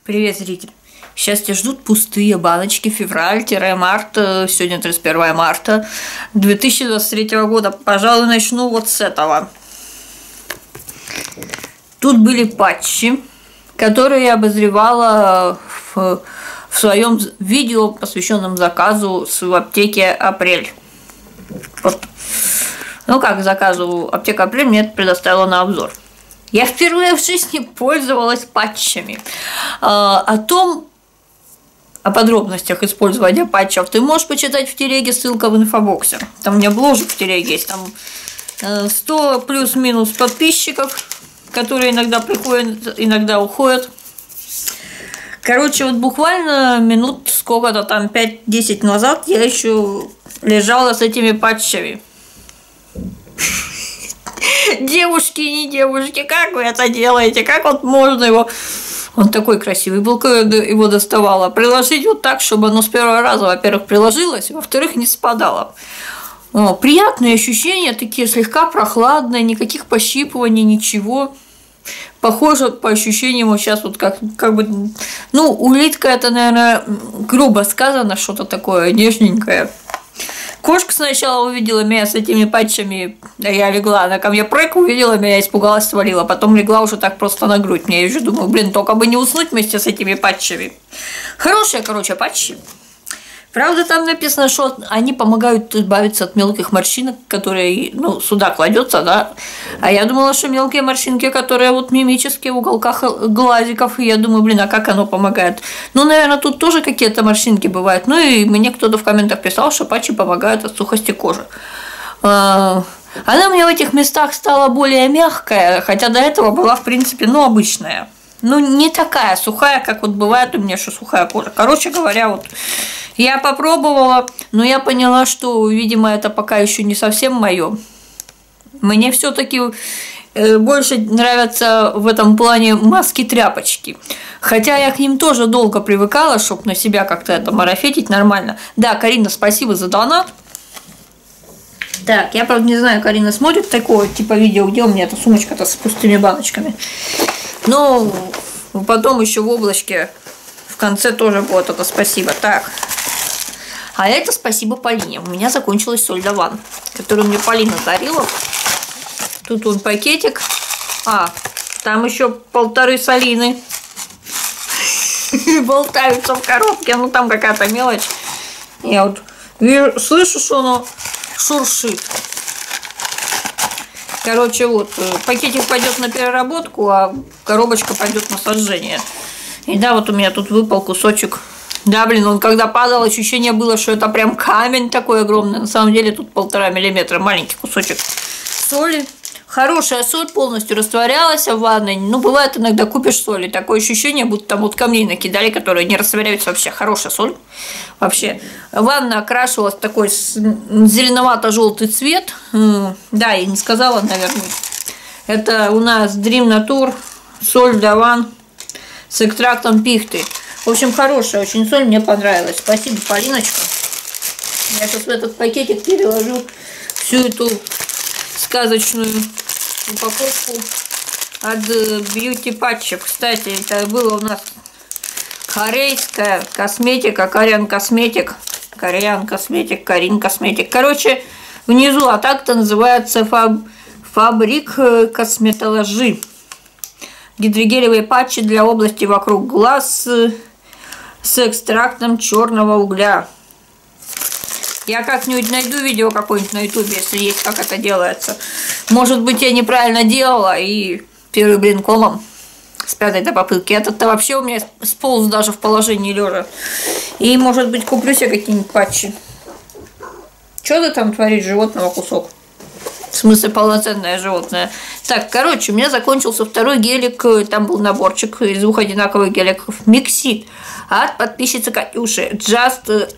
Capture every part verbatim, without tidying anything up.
Привет, зритель! Сейчас тебя ждут пустые баночки февраль-март, сегодня тридцать первое марта две тысячи двадцать третьего года. Пожалуй, начну вот с этого. Тут были патчи, которые я обозревала в, в своем видео, посвященном заказу в аптеке «Апрель». Вот. Ну как заказу аптека «Апрель» мне это предоставила на обзор. Я впервые в жизни пользовалась патчами. О том, о подробностях использования патчев ты можешь почитать в телеге, ссылка в инфобоксе. Там у меня бложек в телеге есть, там сто плюс-минус подписчиков, которые иногда приходят, иногда уходят. Короче, вот буквально минут сколько-то там, пять-десять назад я еще лежала с этими патчами. Девушки и не девушки, как вы это делаете? Как вот можно его... Он такой красивый был, когда его доставала. Приложить вот так, чтобы оно с первого раза, во-первых, приложилось, во-вторых, не спадало. О, приятные ощущения, такие слегка прохладные, никаких пощипываний, ничего. Похоже по ощущениям вот сейчас вот как, как бы... Ну, улитка это, наверное, грубо сказано, что-то такое нежненькое. Кошка сначала увидела меня с этими патчами, я легла, она ко мне прыг, увидела меня, испугалась, свалила. Потом легла уже так просто на грудь. Я уже думаю, блин, только бы не уснуть вместе с этими патчами. Хорошие, короче, патчи. Правда, там написано, что они помогают избавиться от мелких морщинок, которые, ну, сюда кладется, да. А я думала, что мелкие морщинки, которые вот мимические в уголках глазиков, и я думаю, блин, а как оно помогает? Ну, наверное, тут тоже какие-то морщинки бывают. Ну, и мне кто-то в комментах писал, что патчи помогают от сухости кожи. Она у меня в этих местах стала более мягкая, хотя до этого была, в принципе, ну, обычная. Ну, не такая сухая, как вот бывает у меня, что сухая кожа. Короче говоря, вот я попробовала, но я поняла, что, видимо, это пока еще не совсем мое. Мне все-таки больше нравятся в этом плане маски-тряпочки. Хотя я к ним тоже долго привыкала, чтобы на себя как-то это марафетить нормально. Да, Карина, спасибо за донат. Так, я, правда, не знаю, Карина смотрит такого типа видео, где у меня эта сумочка-то с пустыми баночками. Но потом еще в облачке в конце тоже будет это спасибо. Так. А это спасибо Полине. У меня закончилась соль Даван, которую мне Полина дарила. Тут он пакетик. А, там еще полторы солины. Болтаются в коробке. Ну там какая-то мелочь. Я вот вижу, слышу, что оно шуршит. Короче, вот, пакетик пойдет на переработку, а коробочка пойдет на сожжение. И да, вот у меня тут выпал кусочек. Да, блин, он когда падал, ощущение было, что это прям камень такой огромный. На самом деле тут полтора миллиметра, маленький кусочек соли. Хорошая соль, полностью растворялась в ванной. Ну, бывает, иногда купишь соль, и такое ощущение, будто там вот камней накидали, которые не растворяются вообще. Хорошая соль. Вообще. Ванна окрашивалась в такой зеленовато-желтый цвет. Да, я не сказала, наверное. Это у нас Dream Nature соль Даван с экстрактом пихты. В общем, хорошая очень соль, мне понравилась. Спасибо, Полиночка. Я сейчас в этот пакетик переложу всю эту сказочную упаковку от бьюти патчев. Кстати, это было у нас корейская косметика, Korean Cosmetic, Korean Cosmetic, Korean Cosmetic. Короче, внизу, а так-то называется фаб... Фабрик косметологии. Гидрогелевые патчи для области вокруг глаз с экстрактом черного угля. Я как-нибудь найду видео какое-нибудь на ютубе, если есть, как это делается. Может быть, я неправильно делала и первый блин комом с пятой-то попытки. Этот-то вообще у меня сполз даже в положении лежа. И, может быть, куплю себе какие-нибудь патчи. Что ты там творишь, животного кусок? В смысле, полноценное животное. Так, короче, у меня закончился второй гелик. Там был наборчик из двух одинаковых геликов. Миксит от подписчицы Катюши. Just...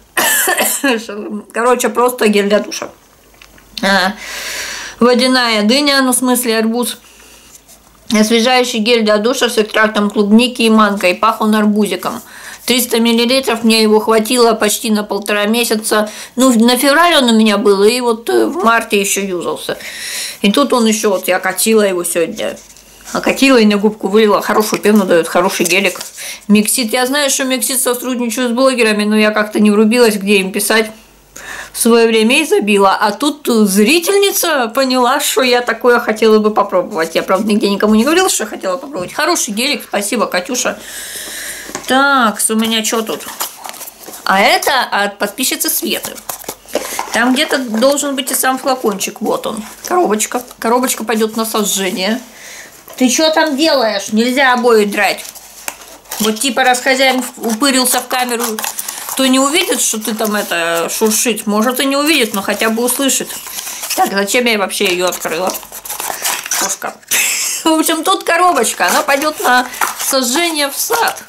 Короче, просто гель для душа. А, водяная дыня, ну, в смысле, арбуз. Освежающий гель для душа с экстрактом клубники и манго. И пах он арбузиком. триста миллилитров, мне его хватило почти на полтора месяца. Ну, на февраль он у меня был, и вот в марте еще юзался. И тут он еще, вот я катила его сегодня. окатила и на губку вылила. Хорошую пену дает, хороший гелик. Миксит. Я знаю, что Миксит сотрудничает с блогерами, но я как-то не врубилась, где им писать. В свое время и забила. А тут зрительница поняла, что я такое хотела бы попробовать. Я, правда, нигде никому не говорила, что хотела попробовать. Хороший гелик. Спасибо, Катюша. Так, у меня что тут? А это от подписчицы Светы. Там где-то должен быть и сам флакончик. Вот он. Коробочка. Коробочка пойдет на сожжение. Ты что там делаешь? Нельзя обои драть. Вот типа раз хозяин упырился в камеру, то не увидит, что ты там это шуршит. Может и не увидит, но хотя бы услышит. Так, зачем я вообще ее открыла? Кошка. В общем, тут коробочка. Она пойдет на сожжение в сад.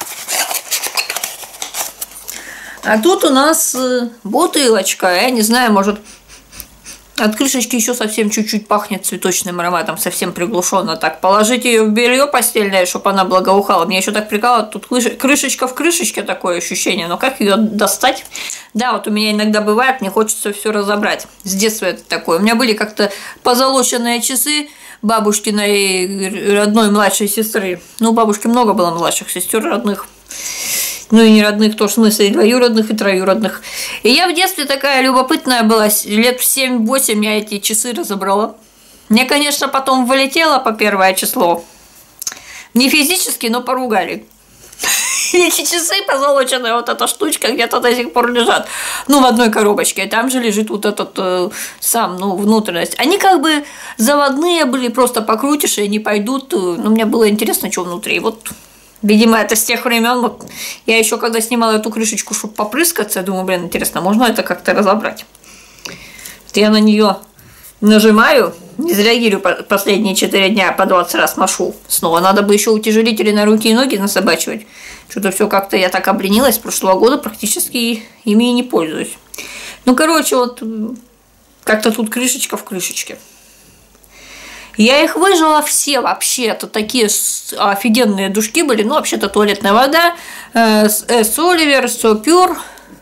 А тут у нас бутылочка. Я не знаю, может, от крышечки еще совсем чуть-чуть пахнет цветочным ароматом, совсем приглушенно. Так, положить ее в белье постельное, чтобы она благоухала. Мне еще так прикалывает, тут крышечка в крышечке такое ощущение. Но как ее достать? Да, вот у меня иногда бывает, мне хочется все разобрать. С детства это такое. У меня были как-то позолоченные часы бабушкиной родной младшей сестры. Ну, у бабушки много было младших сестер родных. Ну и не родных тоже, в смысле, и двоюродных, и троюродных. И я в детстве такая любопытная была, лет в семь-восемь я эти часы разобрала. Мне, конечно, потом вылетело по первое число. Не физически, но поругали. Эти часы позолоченные, вот эта штучка где-то до сих пор лежат. Ну, в одной коробочке. И там же лежит вот этот э, сам, ну, внутренность. Они как бы заводные были, просто покрутишь, и они пойдут. Ну, мне было интересно, что внутри. Вот. Видимо, это с тех времен. Вот я еще когда снимала эту крышечку, чтобы попрыскаться, я думаю, блин, интересно, можно это как-то разобрать? Я на нее нажимаю, не зря гирю последние четыре дня по двадцать раз машу. Снова надо бы еще утяжелители на руки и ноги насобачивать. Что-то все как-то я так обленилась, с прошлого года практически ими и не пользуюсь. Ну, короче, вот как-то тут крышечка в крышечке. Я их выжила все вообще, это такие офигенные душки были, ну, вообще-то туалетная вода, С. Оливер, Сопюр.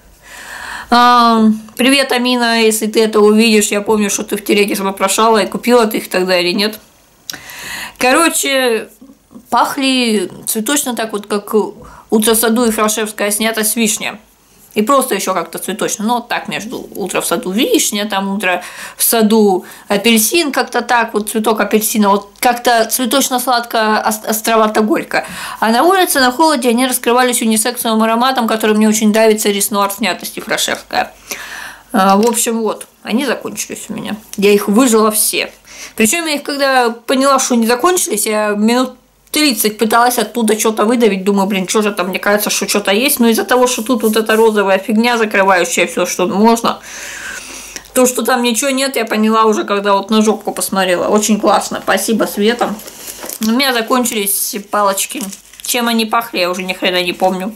Привет, Амина, если ты это увидишь, я помню, что ты в телеге вопрошала и купила ты их тогда или нет. Короче, пахли цветочно так вот, как «Утро в саду» и «Фрашевская» снято с вишня. И просто еще как-то цветочно. Ну, вот так между «Утро в саду» вишня, там «Утро в саду» апельсин, как-то так, вот цветок апельсина, вот как-то цветочно-сладко, островато-горько. А на улице, на холоде они раскрывались унисексовым ароматом, который мне очень нравится, Реснуар снятости «Фрашевская». В общем, вот, они закончились у меня. Я их выжила все. Причем я их, когда поняла, что они закончились, я минут тридцать пыталась оттуда что-то выдавить, думаю, блин, что же там, мне кажется, что что-то есть, но из-за того, что тут вот эта розовая фигня, закрывающая все, что можно, то, что там ничего нет, я поняла уже, когда вот на жопку посмотрела. Очень классно, спасибо, Света. У меня закончились палочки. Чем они пахли, я уже ни хрена не помню.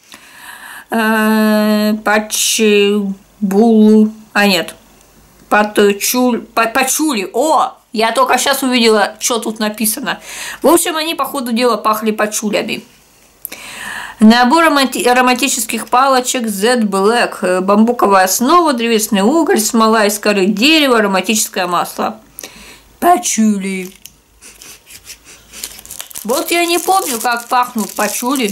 Пачбулу, а нет, пачули, пачули, о! Я только сейчас увидела, что тут написано. В общем, они, по ходу дела, пахли пачулями. Набор ароматических палочек Z Black. Бамбуковая основа, древесный уголь, смола из коры дерева, ароматическое масло. Пачули. Вот я не помню, как пахнут пачули.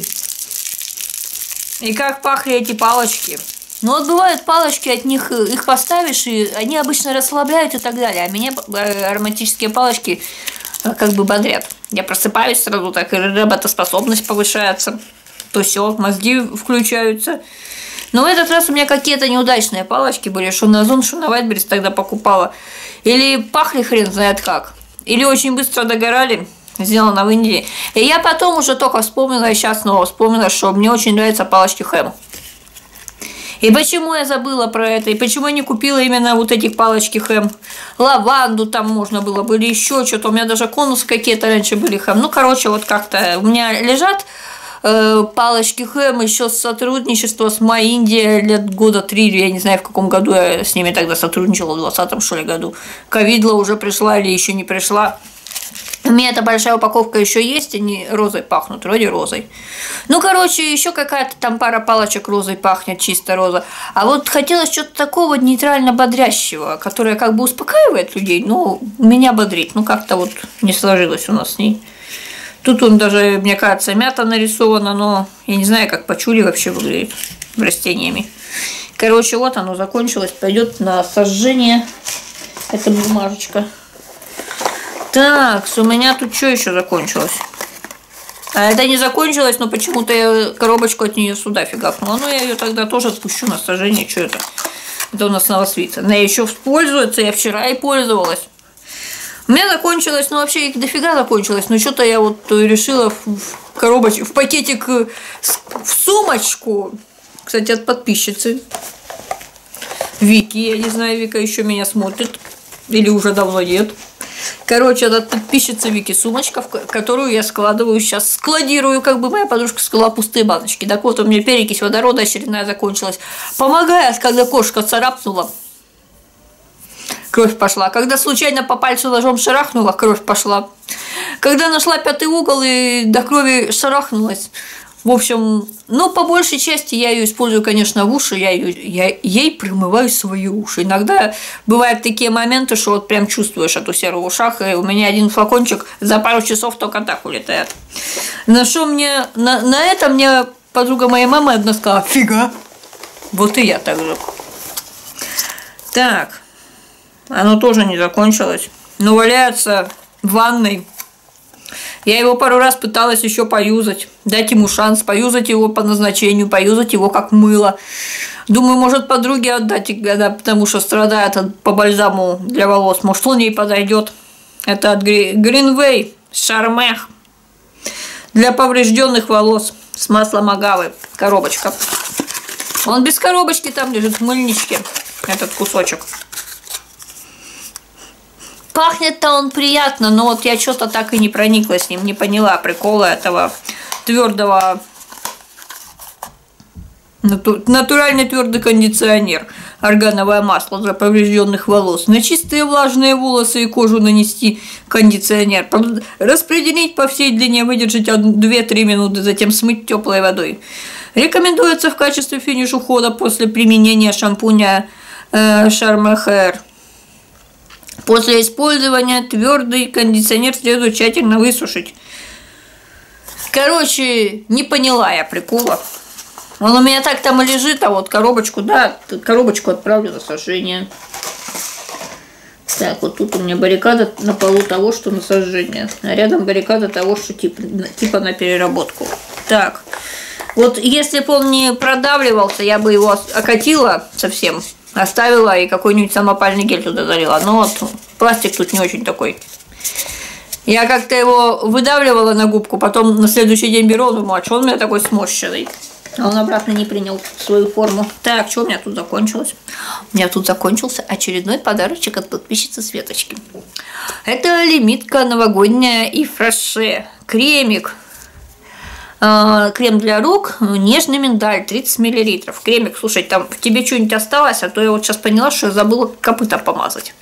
И как пахли эти палочки. Ну вот бывают палочки, от них их поставишь, и они обычно расслабляют и так далее. А меня ароматические палочки как бы бодрят. Я просыпаюсь сразу, так и работоспособность повышается. То все, мозги включаются. Но в этот раз у меня какие-то неудачные палочки были, что на Озон, что на Вайтберрис тогда покупала. Или пахли хрен знает как. Или очень быстро догорали. Сделано в Индии. И я потом уже только вспомнила, и сейчас снова вспомнила, что мне очень нравятся палочки Хэм. И почему я забыла про это, и почему я не купила именно вот эти палочки Хэм. Лаванду там можно было, были еще что-то. У меня даже конусы какие-то раньше были Хэм. Ну, короче, вот как-то у меня лежат э, палочки Хэм еще с сотрудничества с Май Индия лет года три, я не знаю, в каком году я с ними тогда сотрудничала, в двадцатом, что ли, году. Ковидла уже пришла или еще не пришла. У меня эта большая упаковка еще есть, они розой пахнут, вроде розой. Ну, короче, еще какая-то там пара палочек розой пахнет, чисто роза. А вот хотелось что-то такого нейтрально-бодрящего, которое как бы успокаивает людей, но меня бодрит. Ну, как-то вот не сложилось у нас с ней. Тут он даже, мне кажется, мята нарисована, но я не знаю, как пачули вообще выглядит растениями. Короче, вот оно закончилось, пойдет на сожжение. Это бумажечка. Так, у меня тут что еще закончилось? А это не закончилось, но почему-то я коробочку от нее сюда фигакнула. Ну, я ее тогда тоже отпущу на сожжение. Что это? Это у нас новосвица. Она еще используется, я вчера и пользовалась. У меня закончилось, ну вообще их дофига закончилось, но что-то я вот решила в коробочку, в пакетик, в сумочку. Кстати, от подписчицы Вики, я не знаю, Вика еще меня смотрит, или уже давно нет. Короче, от подписчицы Вики сумочка, в которую я складываю сейчас, складирую, как бы моя подружка сказала, пустые баночки. Так вот, у меня перекись водорода очередная закончилась. Помогает, когда кошка царапнула, кровь пошла. Когда случайно по пальцу ножом шарахнула, кровь пошла. Когда нашла пятый угол и до крови шарахнулась. В общем, ну, по большей части я ее использую, конечно, в уши, я, ее, я ей промываю свои уши. Иногда бывают такие моменты, что вот прям чувствуешь эту серу в ушах, и у меня один флакончик за пару часов только так улетает. На что мне, на, на это мне подруга моей мамы одна сказала: фига. Вот и я так же. Так, оно тоже не закончилось, но валяется в ванной. Я его пару раз пыталась еще поюзать, дать ему шанс, поюзать его по назначению, поюзать его как мыло. Думаю, может, подруге отдать, потому что страдает от, по бальзаму для волос. Может, он ей подойдет. Это от Greenway Шармех для поврежденных волос с маслом агавы. Коробочка. Он без коробочки там лежит в мыльничке, этот кусочек. Пахнет-то он приятно, но вот я что-то так и не проникла с ним, не поняла прикола этого твердого, натуральный твердый кондиционер, органовое масло для поврежденных волос. На чистые влажные волосы и кожу нанести кондиционер, распределить по всей длине, выдержать две-три минуты, затем смыть теплой водой. Рекомендуется в качестве финиш ухода после применения шампуня э, Charme Hair. После использования твердый кондиционер следует тщательно высушить. Короче, не поняла я прикола. Он у меня так там и лежит, а вот коробочку, да, коробочку отправлю на сожжение. Так, вот тут у меня баррикада на полу того, что на сожжение. А рядом баррикада того, что типа, типа на переработку. Так, вот если бы он не продавливался, я бы его окатила совсем. Оставила и какой-нибудь самопальный гель туда залила. Но вот пластик тут не очень такой. Я как-то его выдавливала на губку, потом на следующий день беру, думаю, а что он у меня такой сморщенный? А он обратно не принял свою форму. Так, что у меня тут закончилось? У меня тут закончился очередной подарочек от подписчицы Светочки. Это лимитка новогодняя и фраше. Кремик. Крем для рук, нежный миндаль, тридцать миллилитров. Кремик, слушай, там в тебе что-нибудь осталось, а то я вот сейчас поняла, что я забыла копыта помазать.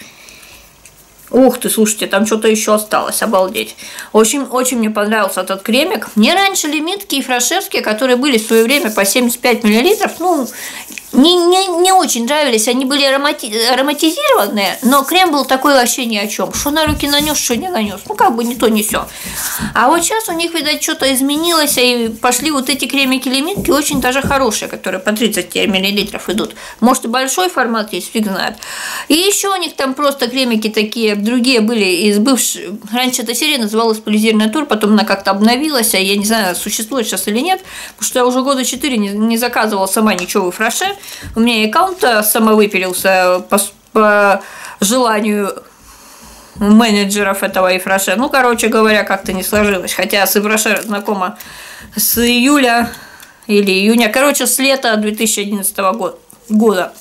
Ух ты, слушайте, там что-то еще осталось, обалдеть. Очень-очень мне понравился этот кремик. Мне раньше лимитки и фрашерские, которые были в свое время по семьдесят пять миллилитров, ну, не, не, не очень нравились. Они были аромати ароматизированные, но крем был такой вообще ни о чем. Что на руки нанес, что не нанес. Ну, как бы не то, не сё. А вот сейчас у них, видать, что-то изменилось, и пошли вот эти кремики-лимитки очень даже хорошие, которые по тридцать миллилитров идут. Может, и большой формат есть, фиг знает. И еще у них там просто кремики такие, другие были из бывших. Раньше эта серия называлась Полизир Натур, потом она как-то обновилась, а я не знаю, существует сейчас или нет, потому что я уже года четыре не, не заказывала сама ничего в фраше. У меня аккаунт самовыпилился по, по желанию менеджеров этого ифраше. Ну, короче говоря, как-то не сложилось. Хотя с ифраше знакома с июля или июня. Короче, с лета две тысячи одиннадцатого года.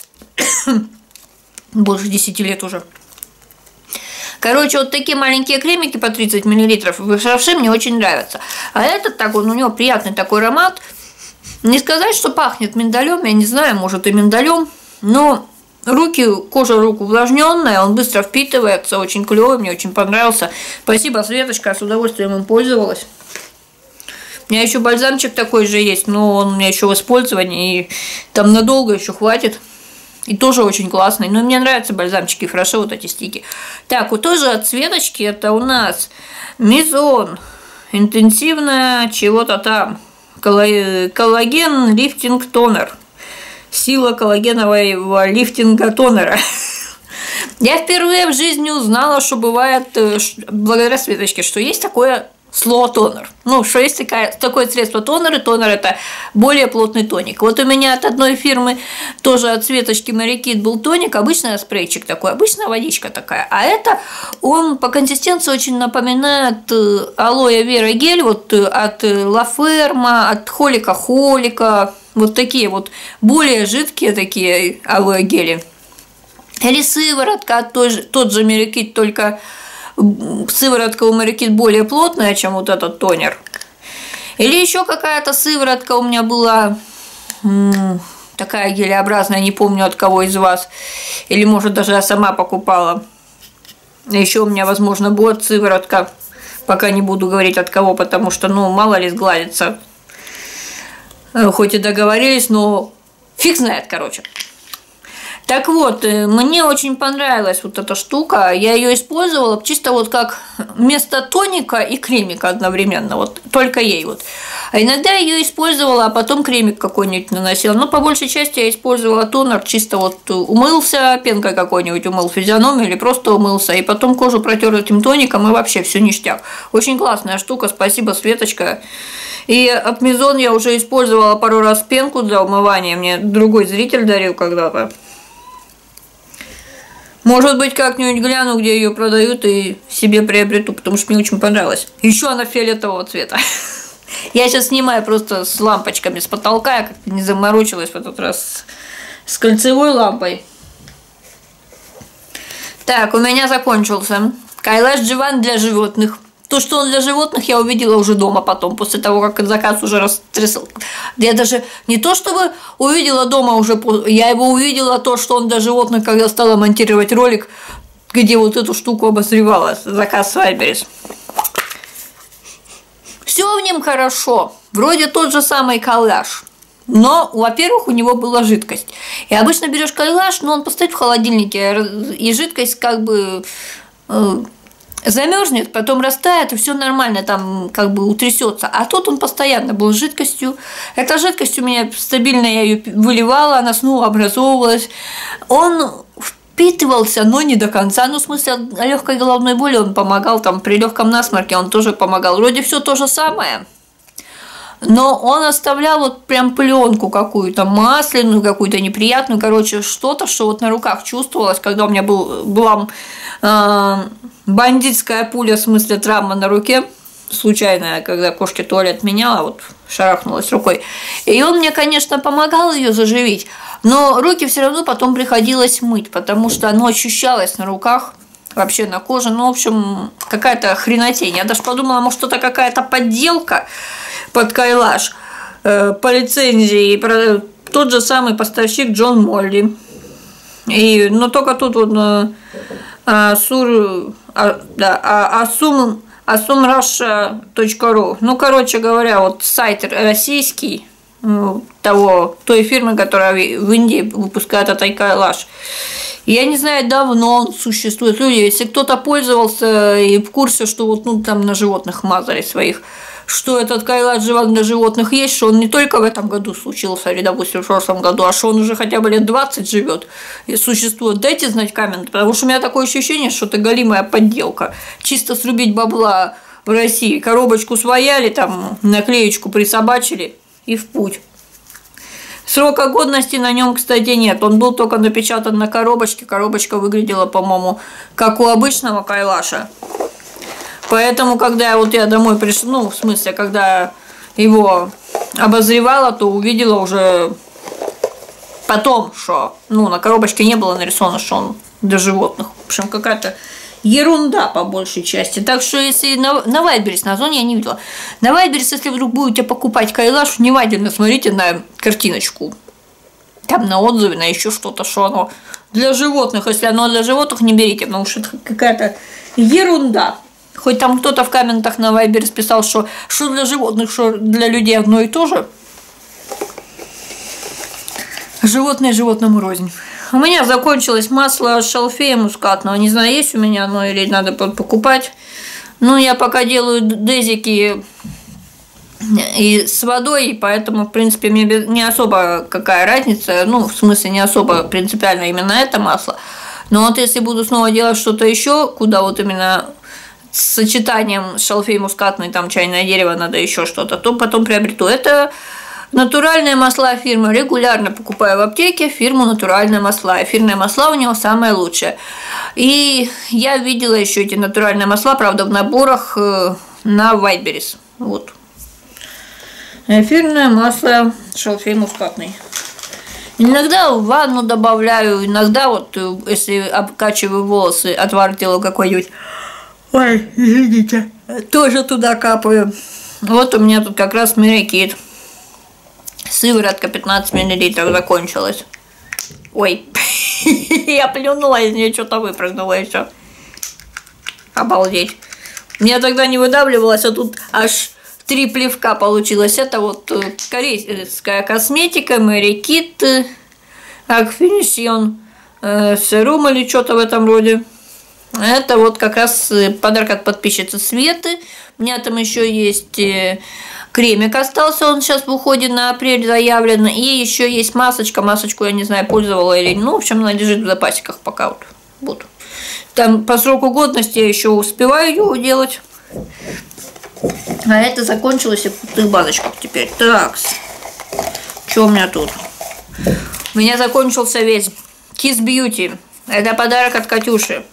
Больше десяти лет уже. Короче, вот такие маленькие кремики по тридцать миллилитров в ифраше мне очень нравятся. А этот так, он, у него приятный такой аромат. Не сказать, что пахнет миндалем, я не знаю, может и миндалем, но руки, кожа рук увлажненная, он быстро впитывается, очень клевый, мне очень понравился. Спасибо, Светочка, я с удовольствием им пользовалась. У меня еще бальзамчик такой же есть, но он у меня еще в использовании, и там надолго еще хватит. И тоже очень классный. Но мне нравятся бальзамчики фраше, вот эти стики. Так, вот тоже от Светочки, это у нас Мизон интенсивная чего-то там. Коллаген лифтинг тонер. Сила коллагенового лифтинга тонера. Я впервые в жизни узнала, что бывает, благодаря Светочке, что есть такое слово тонер. Ну, что есть такое, такое средство тонер, и тонер – это более плотный тоник. Вот у меня от одной фирмы, тоже от Светочки Марикит, был тоник, обычный спрейчик такой, обычная водичка такая. А это, он по консистенции очень напоминает алоэ вера гель, вот от Ла Ферма, от Холика Холика, вот такие вот более жидкие такие алоэ гели. Или сыворотка, тот же, тот же Марикит, только сыворотка у Марикит более плотная, чем вот этот тонер. Или еще какая-то сыворотка у меня была такая гелеобразная, не помню от кого из вас. Или, может, даже я сама покупала. Еще у меня, возможно, будет сыворотка. Пока не буду говорить от кого, потому что, ну, мало ли сгладится. Хоть и договорились, но фиг знает, короче. Так вот, мне очень понравилась вот эта штука, я ее использовала чисто вот как вместо тоника и кремика одновременно, вот только ей вот. А иногда я ее использовала, а потом кремик какой-нибудь наносила. Но по большей части я использовала тонер, чисто вот умылся, пенкой какой-нибудь умыл физиономию или просто умылся, и потом кожу протер этим тоником, и вообще все ништяк. Очень классная штука, спасибо, Светочка. И от Мизон я уже использовала пару раз пенку для умывания, мне другой зритель дарил когда-то. Может быть, как-нибудь гляну, где ее продают, и себе приобрету, потому что мне очень понравилось. Еще она фиолетового цвета. Я сейчас снимаю просто с лампочками с потолка, я как-то не заморочилась в этот раз с кольцевой лампой. Так, у меня закончился Кайлаш Дживан для животных. То, что он для животных, я увидела уже дома потом, после того, как заказ уже растрясал. Я даже не то, чтобы увидела дома уже, я его увидела, то, что он для животных, когда стала монтировать ролик, где вот эту штуку обозревала, заказ Вайберис. Все в нем хорошо, вроде тот же самый Кайлаш. Но, во-первых, у него была жидкость. И обычно берешь Кайлаш, но он постоит в холодильнике, и жидкость как бы замерзнет, потом растает, и все нормально, там как бы утрясется. А тут он постоянно был с жидкостью. Эта жидкость у меня стабильно, я ее выливала, она снова образовывалась. Он впитывался, но не до конца. Ну, в смысле, легкой головной боли он помогал, там при легком насморке он тоже помогал. Вроде все то же самое. Но он оставлял вот прям пленку какую-то масляную, какую-то неприятную, короче, что-то, что вот на руках чувствовалось, когда у меня был, была э, бандитская пуля, в смысле травма на руке, случайная, когда кошки туалет меняла, вот шарахнулась рукой. И он мне, конечно, помогал ее заживить, но руки все равно потом приходилось мыть, потому что оно ощущалось на руках, вообще на коже, ну, в общем, какая-то хренотень. Я даже подумала, может, это какая-то подделка под Кайлаш э, по лицензии, про тот же самый поставщик Джон Молли. И, но только тут вот э, асур, а, да, а, асум, асумраша точка ру. Ну, короче говоря, вот сайт российский того, той фирмы, которая в Индии выпускает этот Кайлаш. Я не знаю, давно он существует. Люди, если кто-то пользовался и в курсе, что вот ну там на животных мазали своих, что этот Кайлаш Дживан для животных есть, что он не только в этом году случился, или, допустим, в прошлом году, а что он уже хотя бы лет двадцать живет и существует. Дайте знать коммент, потому что у меня такое ощущение, что это голимая подделка. Чисто срубить бабла в России. Коробочку свояли, там наклеечку присобачили и в путь. Срока годности на нем, кстати, нет. Он был только напечатан на коробочке. Коробочка выглядела, по-моему, как у обычного Кайлаша. Поэтому, когда я вот я домой пришла, ну, в смысле, когда его обозревала, то увидела уже потом, что, ну, на коробочке не было нарисовано, что он для животных. В общем, какая-то ерунда по большей части. Так что, если на, на Вайберис, на Озоне я не видела. На Вайберис, если вдруг будете покупать Кайлаш, внимательно смотрите на картиночку. Там на отзыве, на еще что-то, что оно для животных. Если оно для животных, не берите, потому что это какая-то ерунда. Хоть там кто-то в комментах на Вайберис писал, что что для животных, что для людей одно и то же. Животное животному рознь. У меня закончилось масло шалфея мускатного. Не знаю, есть у меня оно или надо покупать. Ну, я пока делаю дезики и с водой, поэтому, в принципе, мне не особо какая разница, ну, в смысле, не особо принципиально именно это масло. Но вот если буду снова делать что-то еще, куда вот именно с сочетанием шалфей мускатный, там чайное дерево, надо еще что-то, то потом приобрету. Это натуральные масла фирмы. Регулярно покупаю в аптеке фирму «Натуральные масла». Эфирные масла у него самые лучшие. И я видела еще эти натуральные масла, правда, в наборах на Wildberries. Вот. Эфирное масло шалфей мускатный. Иногда в ванну добавляю, иногда вот, если обкачиваю волосы, отвар делаю какой-нибудь, ой, извините, тоже туда капаю. Вот у меня тут как раз Миракит. Сыворотка пятнадцать миллилитров закончилась. Ой, я плюнула, из нее что-то выпрыгнуло еще. Обалдеть. Меня тогда не выдавливалось, а тут аж три плевка получилось. Это вот корейская косметика, Миракит, Акфинисион Серум или что-то в этом роде. Это вот как раз подарок от подписчицы Светы. У меня там еще есть кремик остался, он сейчас в уходе на апрель заявлен. И еще есть масочка. Масочку я не знаю, пользовала или нет. Ну, в общем, она лежит в запасиках пока вот. вот. Там по сроку годности я еще успеваю его делать. А это закончилось и в пустых баночках теперь. Так, что у меня тут? У меня закончился весь Kiss Beauty. Это подарок от Катюши.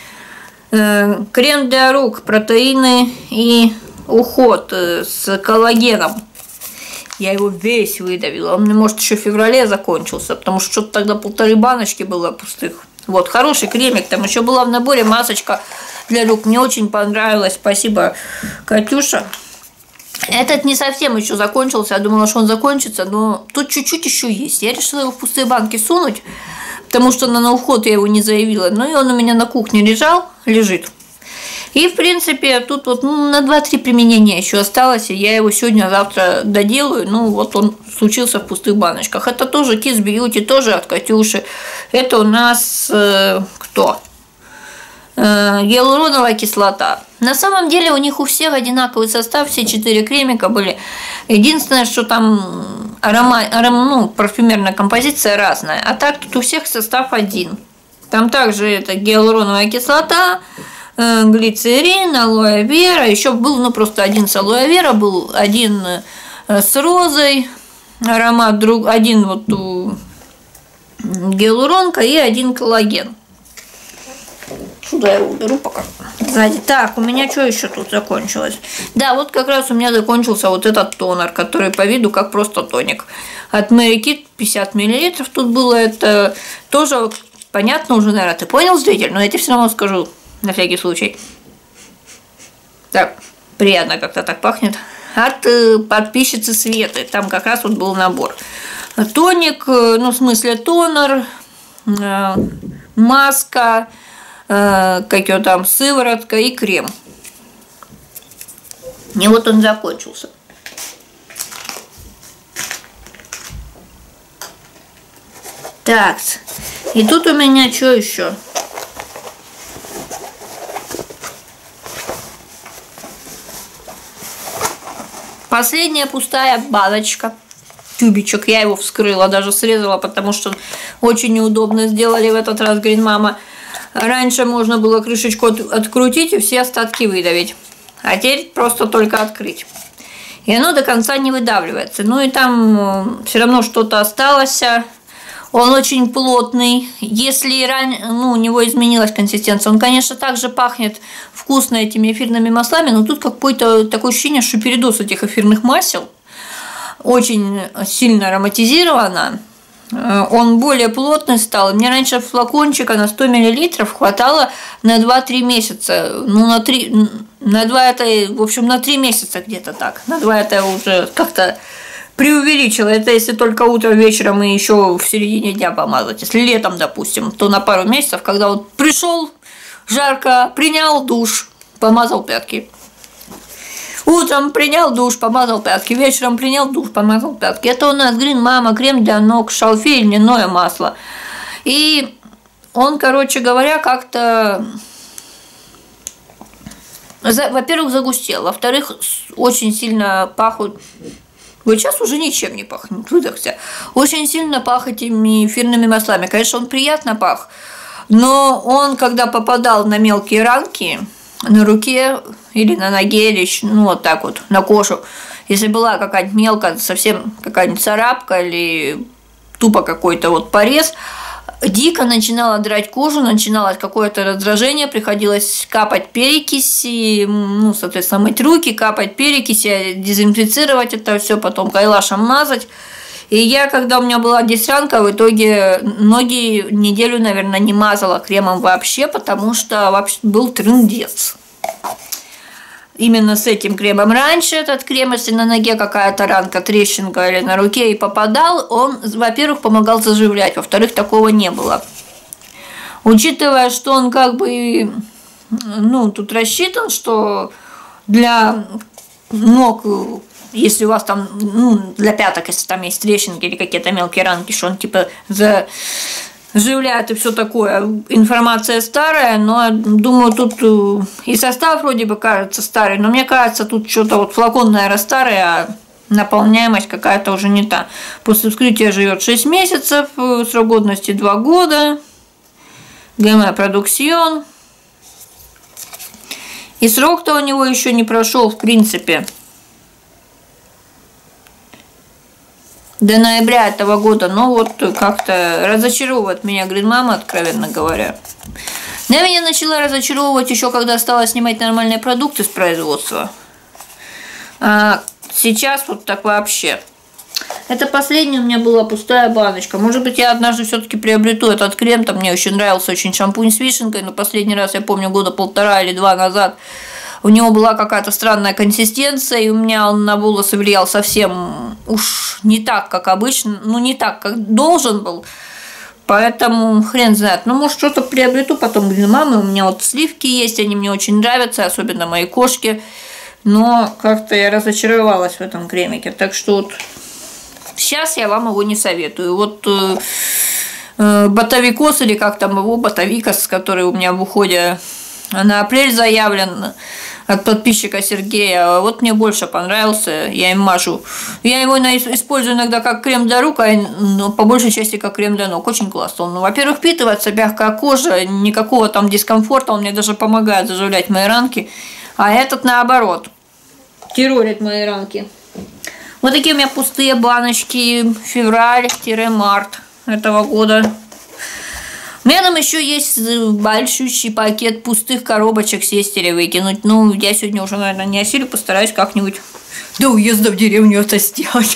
Крем для рук, протеины и уход с коллагеном. Я его весь выдавила. Он мне, может, еще в феврале закончился, потому что что-то тогда полторы баночки было пустых. Вот, хороший кремик. Там еще была в наборе масочка для рук. Мне очень понравилось. Спасибо, Катюша. Этот не совсем еще закончился. Я думала, что он закончится, но тут чуть-чуть еще есть. Я решила его в пустые банки сунуть, потому что на уход я его не заявила. Ну и он у меня на кухне лежал, лежит. И, в принципе, тут вот ну, на два-три применения еще осталось, и я его сегодня-завтра доделаю. Ну, вот он случился в пустых баночках. Это тоже Kiss Beauty, тоже от Катюши. Это у нас э, кто? Э, гиалуроновая кислота. На самом деле у них у всех одинаковый состав, все четыре кремика были. Единственное, что там аромат, аром, ну, парфюмерная композиция разная. А так тут у всех состав один. Там также это гиалуроновая кислота, глицерин, алоэ вера, еще был, ну, просто один с алоэ вера, был один с розой, аромат, друг, один вот у гиалуронка и один коллаген. Сюда я его уберу пока. Сзади. Так, у меня что еще тут закончилось? Да, вот как раз у меня закончился вот этот тонер, который по виду как просто тоник. От Mary-Kit пятьдесят миллилитров тут было, это тоже понятно уже, наверное, ты понял, зритель, но я тебе все равно скажу. На всякий случай. Так, приятно как-то так пахнет. От э, подписчицы Светы. Там как раз вот был набор. Тоник, э, ну в смысле тонер, э, маска, э, как ее там, сыворотка и крем. И вот он закончился. Так, и тут у меня что еще? Последняя пустая баночка, тюбичек, я его вскрыла, даже срезала, потому что очень неудобно сделали в этот раз, говорит мама. Раньше можно было крышечку открутить и все остатки выдавить, а теперь просто только открыть. И оно до конца не выдавливается. Ну и там все равно что-то осталось. Он очень плотный. Если ран... ну, у него изменилась консистенция, он, конечно, также пахнет вкусно этими эфирными маслами, но тут какое-то такое ощущение, что передоз этих эфирных масел. Очень сильно ароматизировано. Он более плотный стал. Мне раньше флакончика на сто миллилитров хватало на два-три месяца. Ну, на три... на два это, в общем, на три месяца где-то так. На два это уже как-то преувеличила. Это если только утром, вечером и еще в середине дня помазать. Если летом, допустим, то на пару месяцев, когда вот пришел жарко, принял душ, помазал пятки. Утром принял душ, помазал пятки. Вечером принял душ, помазал пятки. Это у нас Green Mama, крем для ног, шалфей, льняное масло. И он, короче говоря, как-то Во-первых, загустел, во-вторых, очень сильно пахнут. Вот сейчас уже ничем не пахнет, выдохся. Очень сильно пах этими эфирными маслами. Конечно, он приятно пах, но он, когда попадал на мелкие ранки, на руке или на ноге, или ну вот так вот, на кожу, если была какая-нибудь мелкая, совсем какая-нибудь царапка или тупо какой-то вот порез, дико начинала драть кожу, начиналось какое-то раздражение, приходилось капать перекись, и, ну, соответственно, мыть руки, капать перекись, дезинфицировать это все, потом кайлашем мазать. И я, когда у меня была здесь ранка, в итоге ноги неделю, наверное, не мазала кремом вообще, потому что вообще был трындец. Именно с этим кремом. Раньше этот крем, если на ноге какая-то ранка, трещинка или на руке и попадал, он, во-первых, помогал заживлять, во-вторых, такого не было. Учитывая, что он как бы, ну, тут рассчитан, что для ног, если у вас там, ну, для пяток, если там есть трещинки или какие-то мелкие ранки, что он типа за... Живляет и все такое. Информация старая, но думаю, тут и состав вроде бы кажется старый, но мне кажется, тут что-то вот флакон, наверное, старый, а наполняемость какая-то уже не та. После вскрытия живет шесть месяцев, срок годности два года, ГМ продукцион. И срок-то у него еще не прошел, в принципе. До ноября этого года, но вот как-то разочаровывает меня Green Mama, откровенно говоря. Но меня начала разочаровывать еще, когда стала снимать нормальные продукты с производства. А сейчас вот так вообще. Это последняя у меня была пустая баночка. Может быть, я однажды все-таки приобрету этот крем. Там мне очень нравился очень шампунь с вишенкой, но последний раз, я помню, года полтора или два назад, у него была какая-то странная консистенция, и у меня он на волосы влиял совсем уж не так, как обычно, ну не так, как должен был. Поэтому хрен знает. Ну, может, что-то приобрету потом Green Mama. У меня вот сливки есть, они мне очень нравятся, особенно моей кошке. Но как-то я разочаровалась в этом кремике. Так что вот сейчас я вам его не советую. Вот э, э, Ботовикос, или как там его, Ботовикос, который у меня в уходе на апрель заявлен от подписчика Сергея, вот мне больше понравился, я им мажу. Я его использую иногда как крем для рук, а по большей части как крем для ног. Очень классно. Он, во-первых, впитывается, мягкая кожа, никакого там дискомфорта, он мне даже помогает заживлять мои ранки. А этот, наоборот, террорит мои ранки. Вот такие у меня пустые баночки, февраль-март этого года. У меня там еще есть большущий пакет пустых коробочек съесть или выкинуть. Ну, я сегодня уже, наверное, не осилю, постараюсь как-нибудь до уезда в деревню это сделать.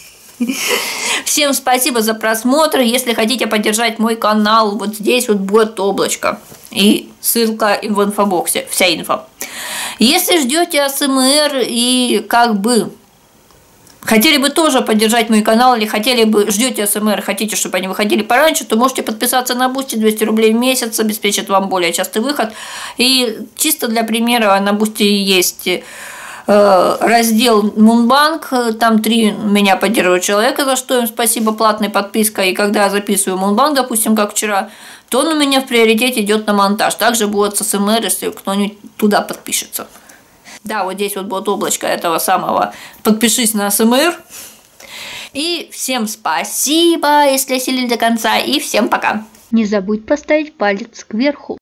Всем спасибо за просмотр. Если хотите поддержать мой канал, вот здесь вот будет облачко. И ссылка в инфобоксе, вся инфа. Если ждете АСМР и как бы хотели бы тоже поддержать мой канал, или хотели бы, ждете АСМР, хотите, чтобы они выходили пораньше, то можете подписаться на Бусти, двести рублей в месяц, обеспечит вам более частый выход. И чисто для примера, на Бусти есть э, раздел Мунбанк, там три меня поддерживают человека, за что им спасибо, платная подписка. И когда я записываю Мунбанк, допустим, как вчера, то он у меня в приоритете идет на монтаж. Также будет с АСМР, если кто-нибудь туда подпишется. Да, вот здесь вот будет облачко этого самого. Подпишись на АСМР. И всем спасибо, если осилили до конца. И всем пока. Не забудь поставить палец кверху.